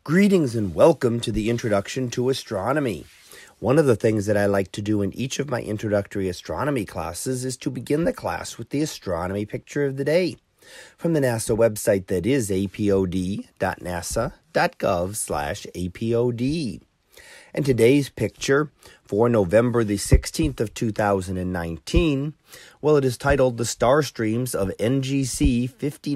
Greetings and welcome to the Introduction to Astronomy. One of the things that I like to do in each of my introductory astronomy classes is to begin the class with the astronomy picture of the day from the NASA website, that is apod.nasa.gov/apod. And today's picture for November the 16th of 2019, well, it is titled The Star Streams of NGC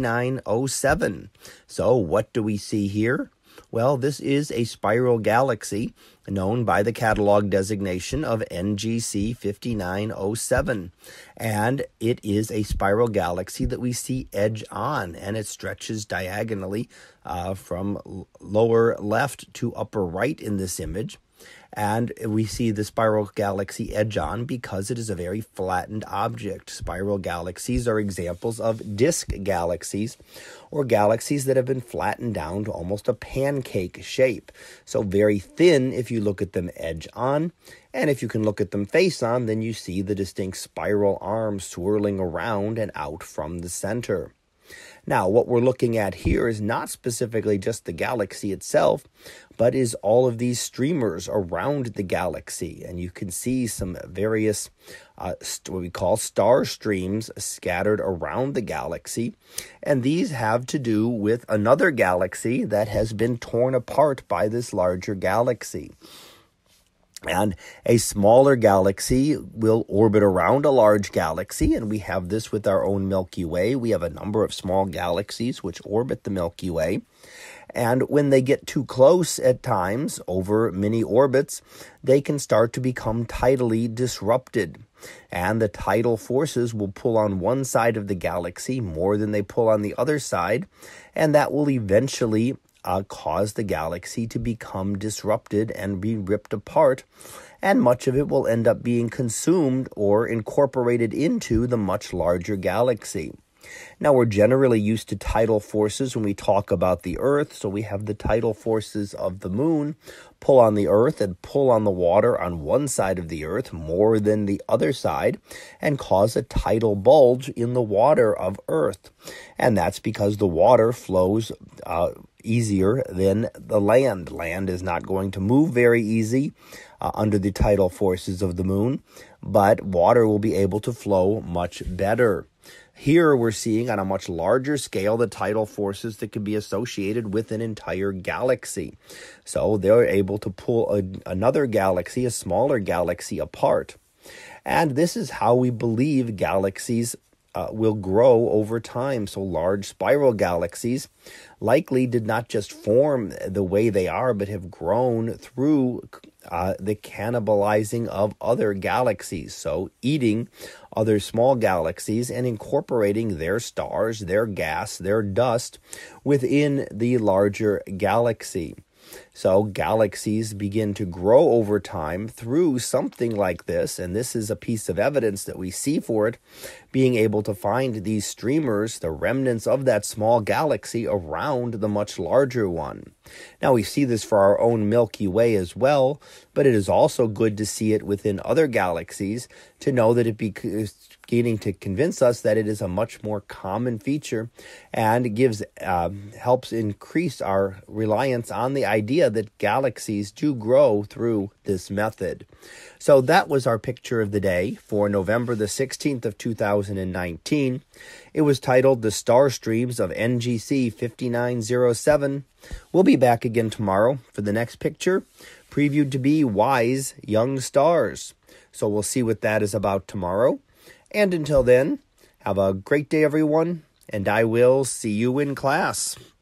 5907. So what do we see here? Well, this is a spiral galaxy known by the catalog designation of NGC 5907. And it is a spiral galaxy that we see edge on, and it stretches diagonally from lower left to upper right in this image. And we see the spiral galaxy edge on because it is a very flattened object. Spiral galaxies are examples of disk galaxies, or galaxies that have been flattened down to almost a pancake shape. So very thin if you look at them edge on, and if you can look at them face on, then you see the distinct spiral arms swirling around and out from the center. Now, what we're looking at here is not specifically just the galaxy itself, but is all of these streamers around the galaxy. And you can see some various, what we call star streams scattered around the galaxy. And these have to do with another galaxy that has been torn apart by this larger galaxy. And a smaller galaxy will orbit around a large galaxy, and we have this with our own Milky Way. We have a number of small galaxies which orbit the Milky Way. And when they get too close at times over many orbits, they can start to become tidally disrupted. And the tidal forces will pull on one side of the galaxy more than they pull on the other side, and that will eventually cause the galaxy to become disrupted and be ripped apart, and much of it will end up being consumed or incorporated into the much larger galaxy. Now, we're generally used to tidal forces when we talk about the Earth, so we have the tidal forces of the moon pull on the Earth and pull on the water on one side of the Earth more than the other side, and cause a tidal bulge in the water of Earth. And that's because the water flows easier than the land. Land is not going to move very easy under the tidal forces of the moon, but water will be able to flow much better. Here we're seeing on a much larger scale the tidal forces that can be associated with an entire galaxy. So they're able to pull another galaxy, a smaller galaxy, apart. And this is how we believe galaxies will grow over time. So large spiral galaxies likely did not just form the way they are, but have grown through the cannibalizing of other galaxies. So eating other small galaxies and incorporating their stars, their gas, their dust within the larger galaxy. So galaxies begin to grow over time through something like this, and this is a piece of evidence that we see for it, being able to find these streamers, the remnants of that small galaxy around the much larger one. Now, we see this for our own Milky Way as well, but it is also good to see it within other galaxies to know that it is beginning to convince us that it is a much more common feature, and gives helps increase our reliance on the idea that galaxies do grow through this method. So that was our picture of the day for November the 16th of 2019. It was titled The Star Streams of NGC 5907. We'll be back again tomorrow for the next picture, previewed to be Wise Young Stars. So we'll see what that is about tomorrow. And until then, have a great day, everyone, and I will see you in class.